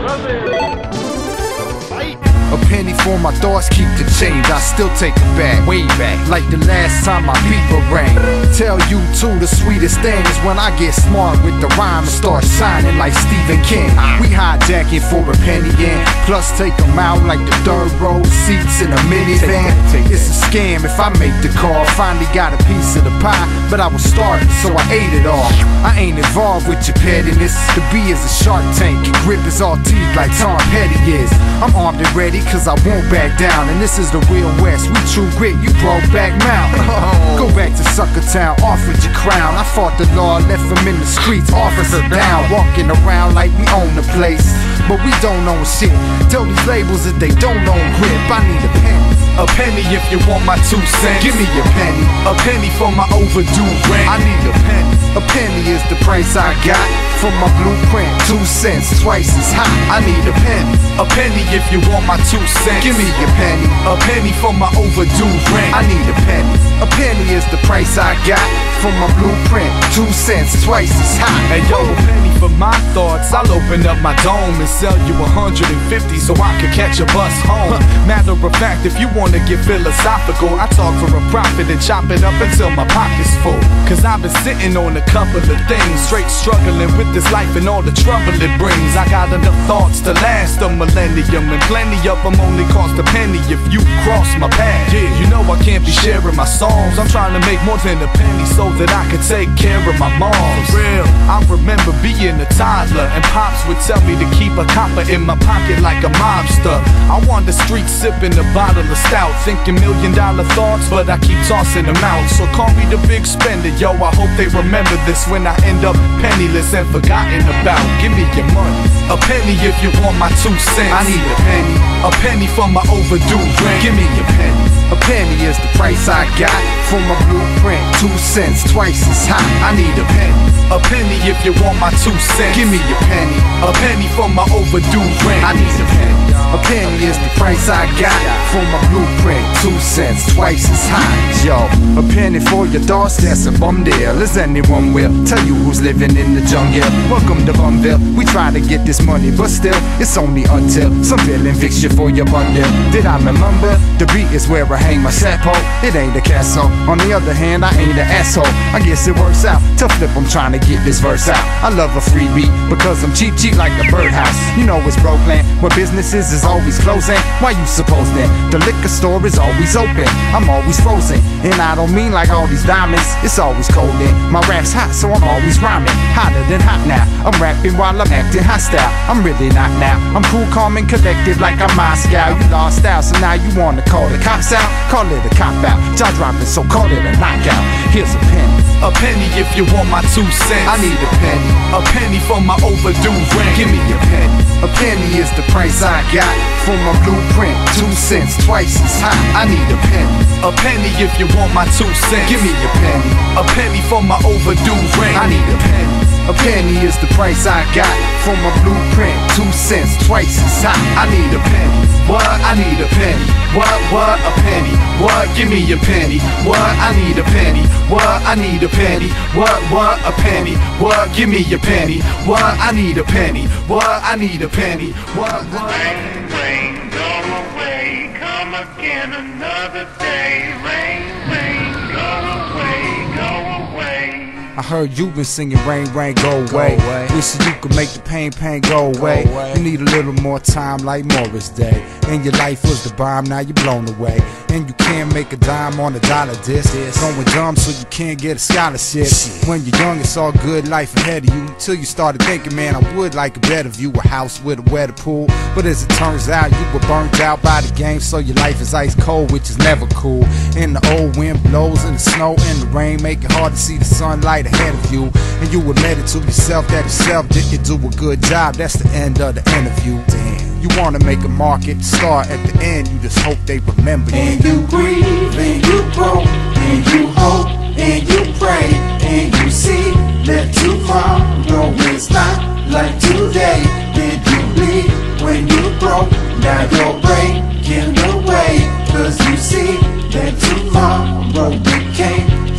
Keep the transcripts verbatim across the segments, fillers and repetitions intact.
A penny for my thoughts, keep the change. I still take it back, way back, like the last time my people rang. Tell you too, the sweetest thing is when I get smart with the rhyme and start shining like Stephen King. We hijack it for a penny in, plus take them out like the third row seats in a minivan. It's a scam if I make the call. Finally got a piece of the pie, but I was starving, so I ate it all. I ain't involved with your pettiness. The B is a shark tank, your grip is all teeth like Tom Petty is. I'm armed and ready, cause I won't back down. And this is the real West, we true grit, you broke back mountain. Go back to Sucker Town, off with your crown. I fought the law, left him in the streets, officer down. Walking around like we own the place, but we don't own shit. Tell these labels that they don't own grip. I need a penny. A penny if you want my two cents. Give me a penny. A penny for my overdue rent. I need a penny. A penny is the price I got for my blueprint. Two cents, twice as high. I need a penny. A penny if you want my two cents. Give me a penny. A penny for my overdue rent. I need a penny. A penny is the price I got for my blueprint. Two cents, twice as high. And yo, a penny for my thoughts. I'll open up my dome and sell you a hundred and fifty so I could catch a bus home. Matter of fact, if you wanna get philosophical, I talk for a profit and chop it up until my pocket's full. Cause I've been sitting on a couple of things, straight struggling with this life and all the trouble it brings. I got enough thoughts to last a millennium, and plenty of them only cost a penny if you cross my path. Yeah, you know I can't be sharing my songs. I'm trying to make more than a penny so that I can take care of my mom. For real, I remember being a toddler and pops would tell me to keep a copper in my pocket like a mobster. I wander the streets sipping a bottle of stout, thinking million dollar thoughts, but I keep tossing them out. So call me the big spender, yo, I hope they remember this when I end up penniless and forgotten about. Give me your money. A penny if you want my two cents. I need a penny. A penny for my overdue rent. Give me a penny. A penny is the price I got for my blueprint. Two cents, twice as high. I need a penny. A penny if you want my two cents. Give me a penny. A penny for my overdue rent. I need a penny. A penny is the price I got for my blueprint. Two cents, twice as high. Yo, a penny for your thoughts, that's a bum deal. As anyone will tell you who's living in the jungle. Welcome to Bumville. We try to get this money, but still, it's only until some villain fix you for your bundle. Did I remember? The beat is where I hang my sapo. It ain't a castle. On the other hand, I ain't an asshole. I guess it works out. To flip, I'm trying to get this verse out. I love a free beat because I'm cheap, cheap like the birdhouse. You know it's broke land, where businesses is always closing. Why you suppose then? The liquor store is always open. I'm always frozen, and I don't mean like all these diamonds. It's always cold in. My rap's hot, so I'm always rhyming. Hotter than hot now. I'm rapping while I'm acting hostile. I'm really not now. I'm cool, calm, and collected like I'm Moscow. You lost out, so now you wanna call the cops out? Call it a cop out. Jaw dropping, so call it a knockout. Here's a penny. A penny if you want my two cents. I need a penny. A penny for my overdue rent. Give me a penny. A penny is the price I got for my blueprint. Two cents, twice as high. I need a penny. A penny if you want my two cents. Give me a penny. A penny for my overdue rent. I need a penny. A penny is the price I got for my blueprint. Two cents, twice as high. I need a penny. What? I need a penny. What? What? A penny. What? Give me a penny. What? I need a penny. What? I need a penny. What? What? A penny. What? Give me a penny. What? I need a penny. What? I need a penny. What? What? Rain, rain, go away. Come again another day. Rain, rain, go away. Go away. I heard you been singing rain, rain, go away. Go away. Wishing you could make the pain, pain go away. go away. You need a little more time like Morris Day. And your life was the bomb, now you're blown away. And you can't make a dime on a dollar disc. Going dumb so you can't get a scholarship. Shit. When you're young, it's all good life ahead of you. Until you started thinking, man, I would like a better view. A house with a wetter pool. But as it turns out, you were burnt out by the game. So your life is ice cold, which is never cool. And the old wind blows, and the snow and the rain make it hard to see the sunlight ahead of you. And you admitted to yourself that yourself didn't do a good job. That's the end of the interview. Damn. You wanna make a market, start at the end, you just hope they remember you. And you grieve, and you grow, and you hope, and you pray, and you see that tomorrow is not like today. Did you bleed when you broke? Now you're breaking away, cause you see that tomorrow became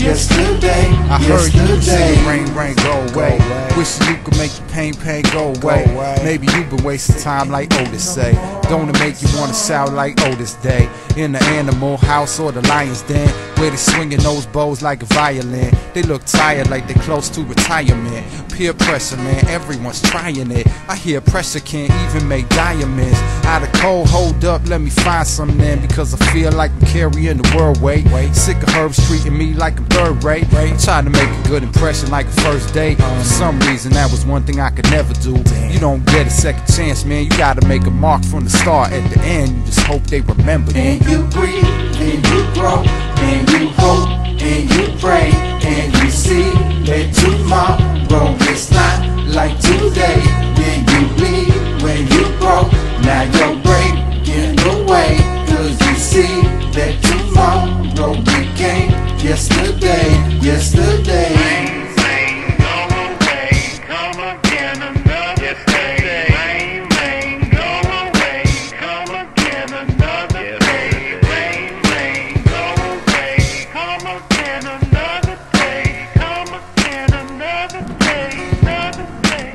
yesterday, I heard you can yesterday. sing rain, rain, go away. Wishing you could make the pain, pain go away. Maybe you've been wasting time like Otis say. Don't it make you wanna shout like Otis Day? In the animal house or the lion's den, where they swinging those bows like a violin. They look tired like they close to retirement. Peer pressure, man, everyone's trying it. I hear pressure can't even make diamonds out of cold. Hold up, let me find some then, because I feel like I'm carrying the world weight. Sick of herbs treating me like I'm third rate. Trying to make a good impression like a first date. For some reason that was one thing I could never do. You don't get a second chance, man, you gotta make a mark from the start. At the end, you just hope they remember you. And you breathe, and you grow, and you hope, and you pray, and you see that tomorrow is not like today. Then you bleed when you broke, now your break getting away, cause you see that tomorrow became yesterday, yesterday. Rain, rain, go away, come again another day. Rain, rain, go away, come again another day. Rain, rain, go away, come again another day. Come again another day, another day.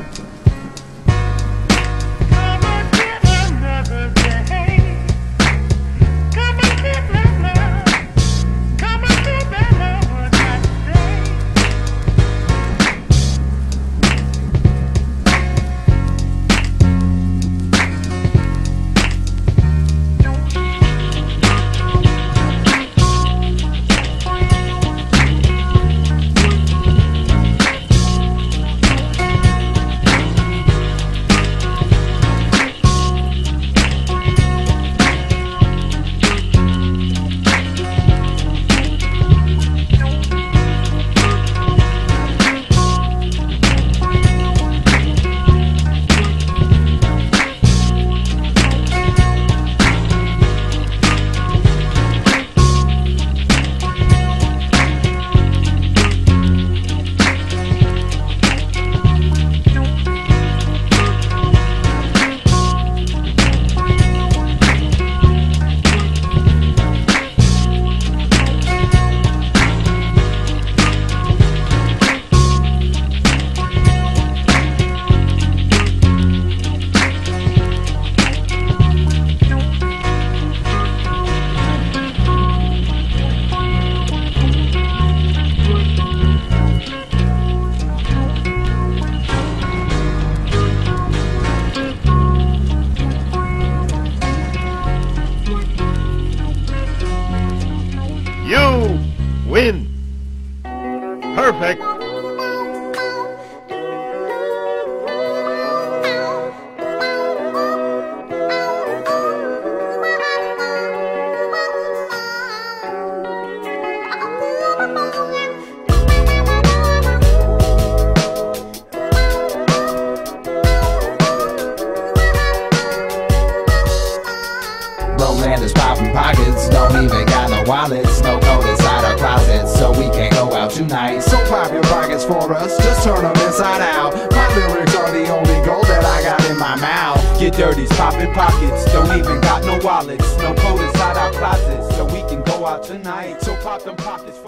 Come again another day. Come again another. Come again another day. You win. Perfect. Rolanders popping pockets, don't even got no wallets, no code inside our closets, so we can't go out tonight. So pop your pockets for us, just turn them inside out. My lyrics are the only gold that I got in my mouth. Get dirty's popping pockets, don't even got no wallets, no code inside our closets, so we can go out tonight. So pop them pockets for